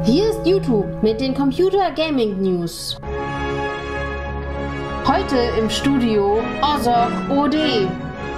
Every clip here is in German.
Hier ist YouTube mit den Computer Gaming News. Heute im Studio Ozok OD.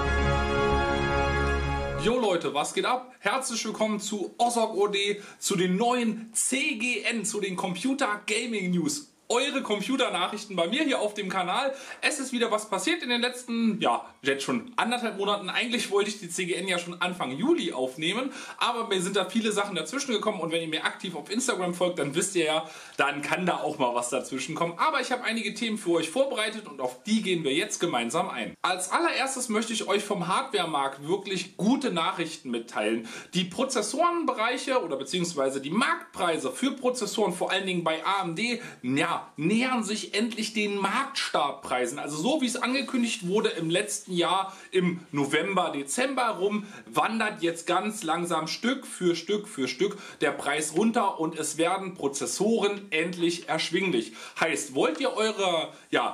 Jo Leute, was geht ab? Herzlich willkommen zu Ozok OD, zu den neuen CGN, zu den Computer Gaming News. Eure Computernachrichten bei mir hier auf dem Kanal. Es ist wieder was passiert in den letzten, jetzt schon 1,5 Monaten. Eigentlich wollte ich die CGN ja schon Anfang Juli aufnehmen, aber mir sind da viele Sachen dazwischen gekommen und wenn ihr mir aktiv auf Instagram folgt, dann wisst ihr ja, dann kann da auch mal was dazwischen kommen. Aber ich habe einige Themen für euch vorbereitet und auf die gehen wir jetzt gemeinsam ein. Als allererstes möchte ich euch vom Hardware-Markt wirklich gute Nachrichten mitteilen. Die Prozessorenbereiche oder beziehungsweise die Marktpreise für Prozessoren, vor allen Dingen bei AMD, nähern sich endlich den Marktstartpreisen. Also so wie es angekündigt wurde im letzten Jahr im November, Dezember rum, wandert jetzt ganz langsam Stück für Stück der Preis runter und es werden Prozessoren endlich erschwinglich. Heißt, wollt ihr eure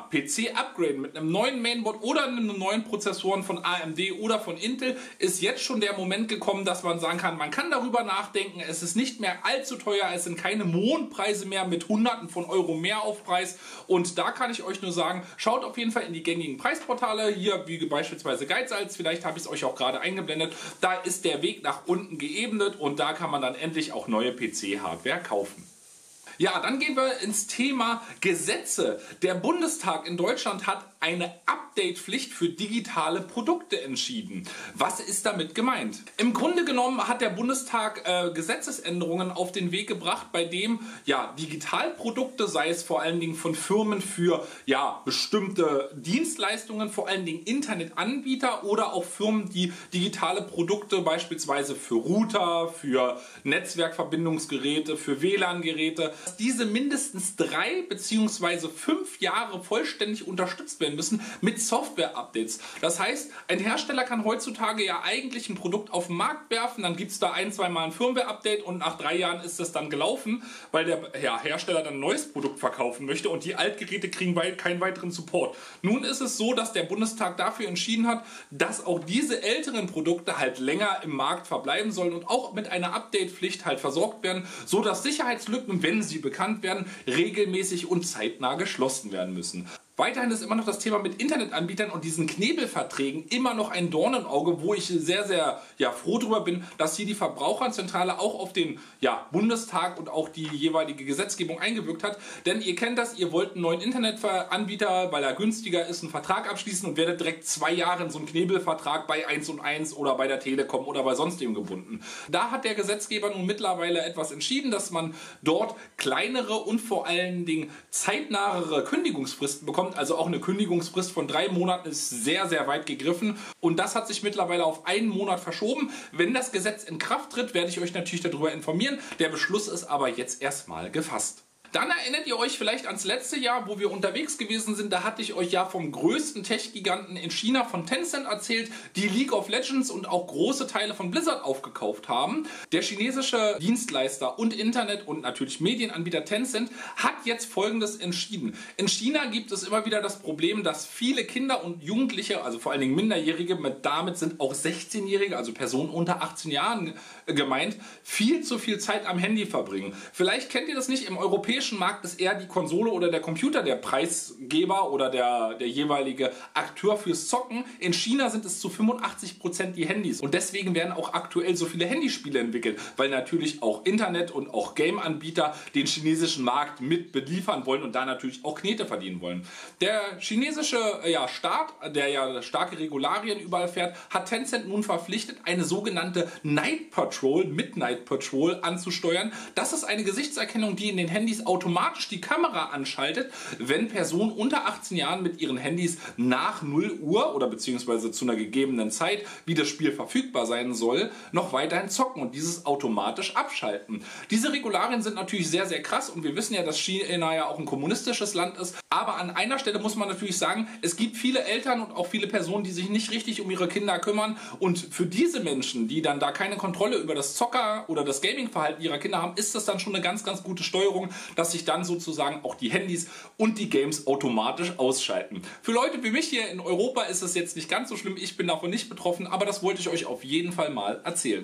PC upgraden mit einem neuen Mainboard oder einem neuen Prozessoren von AMD oder von Intel, ist jetzt schon der Moment gekommen, dass man sagen kann, man kann darüber nachdenken, es ist nicht mehr allzu teuer, es sind keine Mondpreise mehr mit Hunderten von Euro mehr Aufpreis und da kann ich euch nur sagen, schaut auf jeden Fall in die gängigen Preisportale, hier wie beispielsweise Geizhals, vielleicht habe ich es euch auch gerade eingeblendet, da ist der Weg nach unten geebnet und da kann man dann endlich auch neue PC-Hardware kaufen. Ja, dann gehen wir ins Thema Gesetze. Der Bundestag in Deutschland hat eine Update-Pflicht für digitale Produkte entschieden. Was ist damit gemeint? Im Grunde genommen hat der Bundestag Gesetzesänderungen auf den Weg gebracht, bei dem Digitalprodukte, sei es vor allen Dingen von Firmen für bestimmte Dienstleistungen, vor allen Dingen Internetanbieter oder auch Firmen, die digitale Produkte beispielsweise für Router, für Netzwerkverbindungsgeräte, für WLAN-Geräte, dass diese mindestens 3 bzw. 5 Jahre vollständig unterstützt werden müssen mit Software-Updates. Das heißt, ein Hersteller kann heutzutage ja eigentlich ein Produkt auf den Markt werfen, dann gibt es da 1-2 Mal ein Firmware-Update und nach 3 Jahren ist es dann gelaufen, weil der Hersteller dann ein neues Produkt verkaufen möchte und die Altgeräte kriegen keinen weiteren Support. Nun ist es so, dass der Bundestag dafür entschieden hat, dass auch diese älteren Produkte halt länger im Markt verbleiben sollen und auch mit einer Update-Pflicht halt versorgt werden, so dass Sicherheitslücken, wenn sie bekannt werden, regelmäßig und zeitnah geschlossen werden müssen. Weiterhin ist immer noch das Thema mit Internetanbietern und diesen Knebelverträgen immer noch ein Dorn im Auge, wo ich sehr, sehr froh darüber bin, dass hier die Verbraucherzentrale auch auf den Bundestag und auch die jeweilige Gesetzgebung eingewirkt hat. Denn ihr kennt das, ihr wollt einen neuen Internetanbieter, weil er günstiger ist, einen Vertrag abschließen und werdet direkt 2 Jahre in so einen Knebelvertrag bei 1&1 oder bei der Telekom oder bei sonstigem gebunden. Da hat der Gesetzgeber nun mittlerweile etwas entschieden, dass man dort kleinere und vor allen Dingen zeitnahere Kündigungsfristen bekommt. Also auch eine Kündigungsfrist von 3 Monaten ist sehr, sehr weit gegriffen und das hat sich mittlerweile auf 1 Monat verschoben. Wenn das Gesetz in Kraft tritt, werde ich euch natürlich darüber informieren. Der Beschluss ist aber jetzt erstmal gefasst. Dann erinnert ihr euch vielleicht ans letzte Jahr, wo wir unterwegs gewesen sind. Da hatte ich euch ja vom größten Tech-Giganten in China, von Tencent, erzählt, die League of Legends und auch große Teile von Blizzard aufgekauft haben. Der chinesische Dienstleister und Internet- und natürlich Medienanbieter Tencent hat jetzt Folgendes entschieden. In China gibt es immer wieder das Problem, dass viele Kinder und Jugendliche, also vor allen Dingen Minderjährige, damit sind auch 16-Jährige, also Personen unter 18 Jahren gemeint, viel zu viel Zeit am Handy verbringen. Vielleicht kennt ihr das nicht, im europäischen Markt ist eher die Konsole oder der Computer der Preisgeber oder der jeweilige Akteur fürs Zocken. In China sind es zu 85% die Handys und deswegen werden auch aktuell so viele Handyspiele entwickelt, weil natürlich auch Internet und auch Game-Anbieter den chinesischen Markt mit beliefern wollen und da natürlich auch Knete verdienen wollen. Der chinesische Staat, der ja starke Regularien überall fährt, hat Tencent nun verpflichtet, eine sogenannte Night Patrol, Midnight Patrol anzusteuern. Das ist eine Gesichtserkennung, die in den Handys automatisch die Kamera anschaltet, wenn Personen unter 18 Jahren mit ihren Handys nach 0 Uhr oder beziehungsweise zu einer gegebenen Zeit, wie das Spiel verfügbar sein soll, noch weiterhin zocken und dieses automatisch abschalten. Diese Regularien sind natürlich sehr, sehr krass und wir wissen ja, dass China ja auch ein kommunistisches Land ist, aber an einer Stelle muss man natürlich sagen, es gibt viele Eltern und auch viele Personen, die sich nicht richtig um ihre Kinder kümmern und für diese Menschen, die dann da keine Kontrolle über das Zocker- oder das Gaming-Verhalten ihrer Kinder haben, ist das dann schon eine ganz, ganz gute Steuerung, dass sich dann sozusagen auch die Handys und die Games automatisch ausschalten. Für Leute wie mich hier in Europa ist es jetzt nicht ganz so schlimm, ich bin davon nicht betroffen, aber das wollte ich euch auf jeden Fall mal erzählen.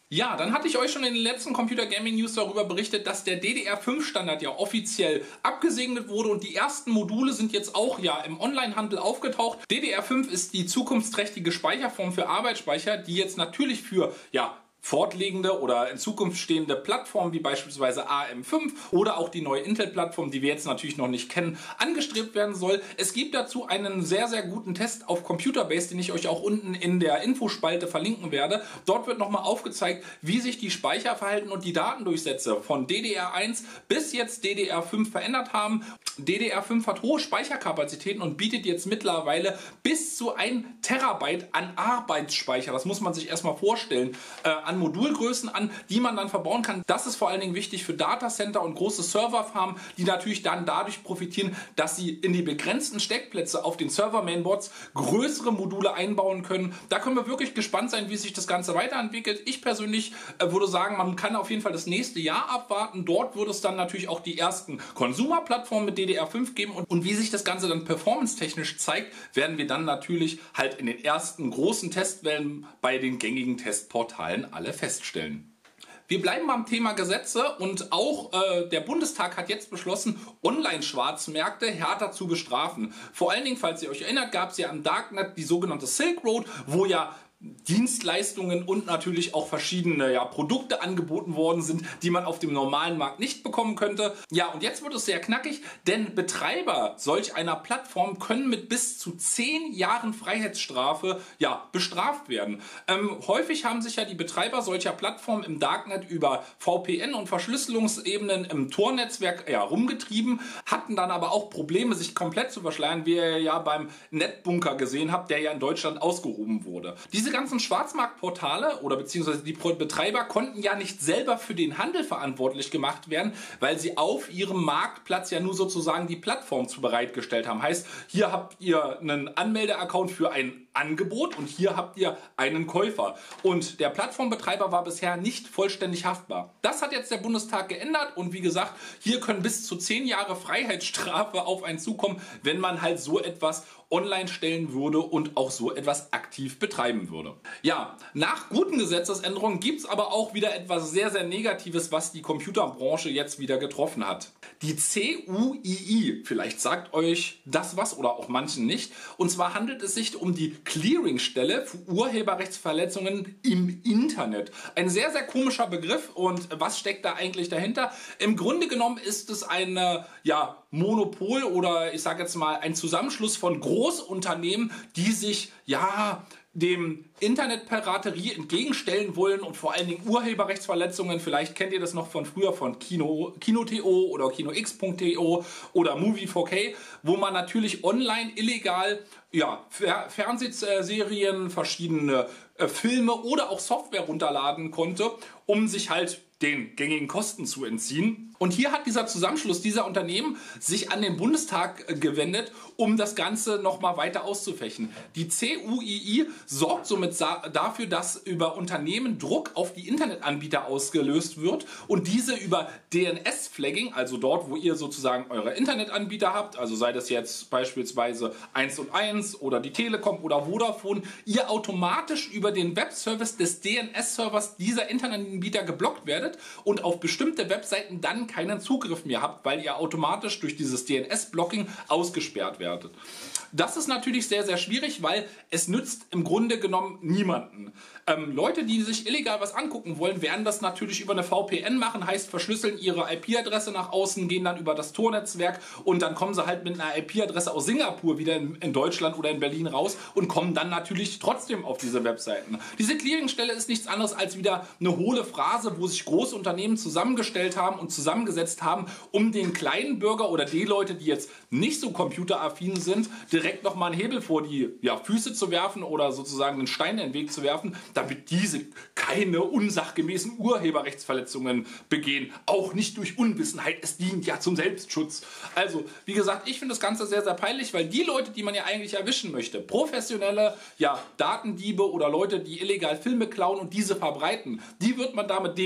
Ja, dann hatte ich euch schon in den letzten Computer Gaming News darüber berichtet, dass der DDR5 Standard ja offiziell abgesegnet wurde und die ersten Module sind jetzt auch ja im Onlinehandel aufgetaucht. DDR5 ist die zukunftsträchtige Speicherform für Arbeitsspeicher, die jetzt natürlich für fortlegende oder in Zukunft stehende Plattformen wie beispielsweise AM5 oder auch die neue Intel-Plattform, die wir jetzt natürlich noch nicht kennen, angestrebt werden soll. Es gibt dazu einen sehr, sehr guten Test auf Computerbase, den ich euch auch unten in der Infospalte verlinken werde. Dort wird nochmal aufgezeigt, wie sich die Speicherverhalten und die Datendurchsätze von DDR1 bis jetzt DDR5 verändert haben. DDR5 hat hohe Speicherkapazitäten und bietet jetzt mittlerweile bis zu 1 Terabyte an Arbeitsspeicher. Das muss man sich erstmal vorstellen. An Modulgrößen an, die man dann verbauen kann. Das ist vor allen Dingen wichtig für Datacenter und große Serverfarmen, die natürlich dann dadurch profitieren, dass sie in die begrenzten Steckplätze auf den Server-Mainboards größere Module einbauen können. Da können wir wirklich gespannt sein, wie sich das Ganze weiterentwickelt. Ich persönlich würde sagen, man kann auf jeden Fall das nächste Jahr abwarten. Dort wird es dann natürlich auch die ersten Consumer-Plattformen mit DDR5 geben und wie sich das Ganze dann performance-technisch zeigt, werden wir dann natürlich halt in den ersten großen Testwellen bei den gängigen Testportalen alle feststellen. Wir bleiben beim Thema Gesetze und auch der Bundestag hat jetzt beschlossen, Online-Schwarzmärkte härter zu bestrafen. Vor allen Dingen, falls ihr euch erinnert, gab es ja am Darknet die sogenannte Silk Road, wo ja Dienstleistungen und natürlich auch verschiedene Produkte angeboten worden sind, die man auf dem normalen Markt nicht bekommen könnte. Ja, und jetzt wird es sehr knackig, denn Betreiber solch einer Plattform können mit bis zu 10 Jahren Freiheitsstrafe bestraft werden. Häufig haben sich ja die Betreiber solcher Plattformen im Darknet über VPN und Verschlüsselungsebenen im Tor-Netzwerk rumgetrieben, hatten dann aber auch Probleme, sich komplett zu verschleiern, wie ihr ja beim Netbunker gesehen habt, der ja in Deutschland ausgehoben wurde. Diese ganzen Schwarzmarktportale oder beziehungsweise die Betreiber konnten ja nicht selber für den Handel verantwortlich gemacht werden, weil sie auf ihrem Marktplatz ja nur sozusagen die Plattform zu bereitgestellt haben. Heißt, hier habt ihr einen Anmeldeaccount für ein Angebot und hier habt ihr einen Käufer. Und der Plattformbetreiber war bisher nicht vollständig haftbar. Das hat jetzt der Bundestag geändert und wie gesagt, hier können bis zu 10 Jahre Freiheitsstrafe auf einen zukommen, wenn man halt so etwas online stellen würde und auch so etwas aktiv betreiben würde. Ja, nach guten Gesetzesänderungen gibt es aber auch wieder etwas sehr, sehr Negatives, was die Computerbranche jetzt wieder getroffen hat. Die CUII, vielleicht sagt euch das was oder auch manchen nicht, und zwar handelt es sich um die Clearingstelle für Urheberrechtsverletzungen im Internet. Ein sehr, sehr komischer Begriff und was steckt da eigentlich dahinter? Im Grunde genommen ist es eine Monopol oder ich sage jetzt mal ein Zusammenschluss von Großunternehmen, die sich dem Internetpiraterie entgegenstellen wollen und vor allen Dingen Urheberrechtsverletzungen. Vielleicht kennt ihr das noch von früher von Kino.to oder KinoX.to oder Movie4K, wo man natürlich online illegal Fernsehserien, verschiedene Filme oder auch Software runterladen konnte, um sich halt den gängigen Kosten zu entziehen. Und hier hat dieser Zusammenschluss dieser Unternehmen sich an den Bundestag gewendet, um das Ganze nochmal weiter auszufächen. Die CUII sorgt somit dafür, dass über Unternehmen Druck auf die Internetanbieter ausgelöst wird und diese über DNS-Flagging, also dort, wo ihr sozusagen eure Internetanbieter habt, also sei das jetzt beispielsweise 1&1 oder die Telekom oder Vodafone, ihr automatisch über den Webservice des DNS-Servers dieser Internetanbieter geblockt werdet und auf bestimmte Webseiten dann keinen Zugriff mehr habt, weil ihr automatisch durch dieses DNS-Blocking ausgesperrt werdet. Das ist natürlich sehr, sehr schwierig, weil es nützt im Grunde genommen niemanden. Leute, die sich illegal was angucken wollen, werden das natürlich über eine VPN machen, heißt verschlüsseln ihre IP-Adresse nach außen, gehen dann über das Tor-Netzwerk und dann kommen sie halt mit einer IP-Adresse aus Singapur wieder in Deutschland oder in Berlin raus und kommen dann natürlich trotzdem auf diese Webseiten. Diese Clearingstelle ist nichts anderes als wieder eine hohle Phrase, wo sich große Unternehmen zusammengestellt haben und zusammengesetzt haben, um den kleinen Bürger oder die Leute, die jetzt nicht so computeraffin sind, direkt nochmal einen Hebel vor die Füße zu werfen oder sozusagen einen Stein in den Weg zu werfen, damit diese keine unsachgemäßen Urheberrechtsverletzungen begehen. Auch nicht durch Unwissenheit, es dient ja zum Selbstschutz. Also, wie gesagt, ich finde das Ganze sehr, sehr peinlich, weil die Leute, die man ja eigentlich erwischen möchte, professionelle Datendiebe oder Leute, die illegal Filme klauen und diese verbreiten, die wird man damit definitiv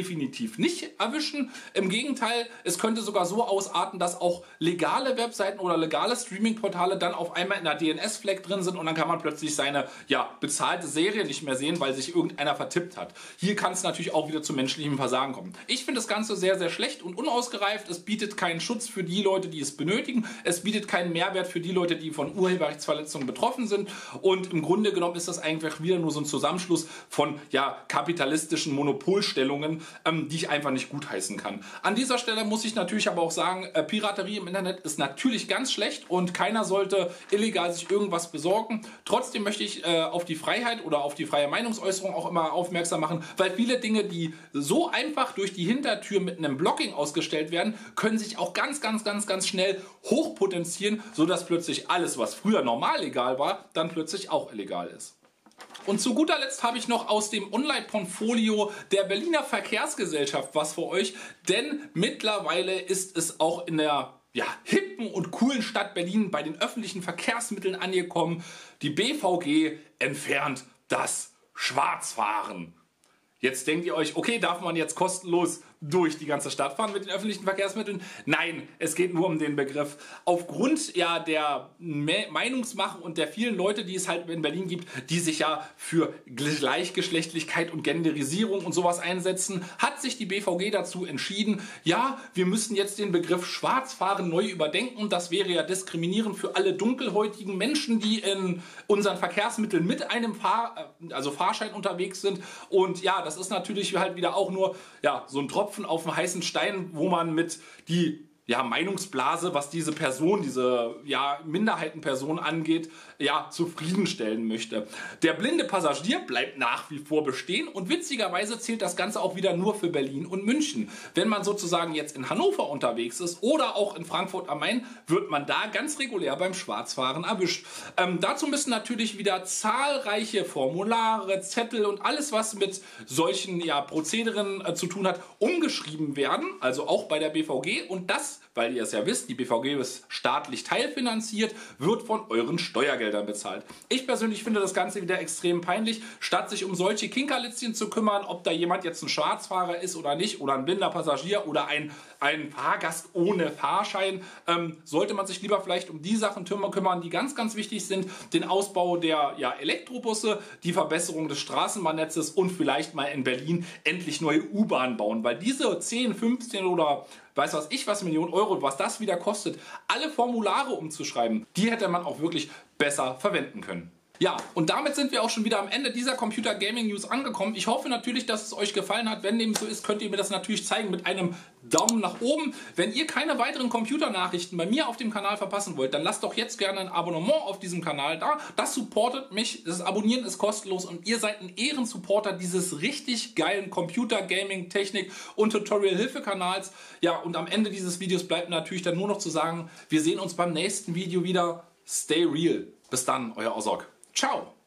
definitiv nicht erwischen. Im Gegenteil, es könnte sogar so ausarten, dass auch legale Webseiten oder legale Streaming-Portale dann auf einmal in der DNS-Flag drin sind und dann kann man plötzlich seine bezahlte Serie nicht mehr sehen, weil sich irgendeiner vertippt hat. Hier kann es natürlich auch wieder zu menschlichem Versagen kommen. Ich finde das Ganze sehr, sehr schlecht und unausgereift. Es bietet keinen Schutz für die Leute, die es benötigen. Es bietet keinen Mehrwert für die Leute, die von Urheberrechtsverletzungen betroffen sind. Und im Grunde genommen ist das eigentlich wieder nur so ein Zusammenschluss von kapitalistischen Monopolstellungen, die ich einfach nicht gutheißen kann. An dieser Stelle muss ich natürlich aber auch sagen, Piraterie im Internet ist natürlich ganz schlecht und keiner sollte illegal sich irgendwas besorgen. Trotzdem möchte ich auf die Freiheit oder auf die freie Meinungsäußerung auch immer aufmerksam machen, weil viele Dinge, die so einfach durch die Hintertür mit einem Blocking ausgestellt werden, können sich auch ganz schnell hochpotenzieren, sodass plötzlich alles, was früher normal legal war, dann plötzlich auch illegal ist. Und zu guter Letzt habe ich noch aus dem Online-Portfolio der Berliner Verkehrsgesellschaft was für euch, denn mittlerweile ist es auch in der hippen und coolen Stadt Berlin bei den öffentlichen Verkehrsmitteln angekommen. Die BVG entfernt das Schwarzfahren. Jetzt denkt ihr euch, okay, darf man jetzt kostenlos durch die ganze Stadt fahren mit den öffentlichen Verkehrsmitteln? Nein, es geht nur um den Begriff. Aufgrund der Meinungsmache und der vielen Leute, die es halt in Berlin gibt, die sich für Gleichgeschlechtlichkeit und Genderisierung und sowas einsetzen, hat sich die BVG dazu entschieden, wir müssen jetzt den Begriff Schwarzfahren neu überdenken. Das wäre ja diskriminierend für alle dunkelhäutigen Menschen, die in unseren Verkehrsmitteln mit einem Fahrschein unterwegs sind. Und das ist natürlich halt wieder auch nur so ein Tropfen auf einen heißen Stein, wo man mit die Meinungsblase, was diese Person, diese Minderheitenperson angeht, zufriedenstellen möchte. Der blinde Passagier bleibt nach wie vor bestehen und witzigerweise zählt das Ganze auch wieder nur für Berlin und München. Wenn man sozusagen jetzt in Hannover unterwegs ist oder auch in Frankfurt am Main, wird man da ganz regulär beim Schwarzfahren erwischt. Dazu müssen natürlich wieder zahlreiche Formulare, Zettel und alles, was mit solchen Prozederen zu tun hat, umgeschrieben werden, also auch bei der BVG, und das, weil ihr es ja wisst, die BVG ist staatlich teilfinanziert, wird von euren Steuergeldern bezahlt. Ich persönlich finde das Ganze wieder extrem peinlich. Statt sich um solche Kinkerlitzchen zu kümmern, ob da jemand jetzt ein Schwarzfahrer ist oder nicht, oder ein blinder Passagier oder ein Fahrgast ohne Fahrschein, sollte man sich lieber vielleicht um die Sachen kümmern, die ganz wichtig sind. Den Ausbau der Elektrobusse, die Verbesserung des Straßenbahnnetzes und vielleicht mal in Berlin endlich neue U-Bahnen bauen, weil diese 10, 15 oder was Millionen Euro, was das wieder kostet, alle Formulare umzuschreiben, die hätte man auch wirklich besser verwenden können. Ja, und damit sind wir auch schon wieder am Ende dieser Computer Gaming News angekommen. Ich hoffe natürlich, dass es euch gefallen hat. Wenn dem so ist, könnt ihr mir das natürlich zeigen mit einem Daumen nach oben. Wenn ihr keine weiteren Computernachrichten bei mir auf dem Kanal verpassen wollt, dann lasst doch jetzt gerne ein Abonnement auf diesem Kanal da. Das supportet mich, das Abonnieren ist kostenlos und ihr seid ein Ehrensupporter dieses richtig geilen Computer Gaming, Technik und Tutorial-Hilfe-Kanals. Ja, und am Ende dieses Videos bleibt natürlich dann nur noch zu sagen, wir sehen uns beim nächsten Video wieder. Stay real. Bis dann, euer Ozog. Ciao!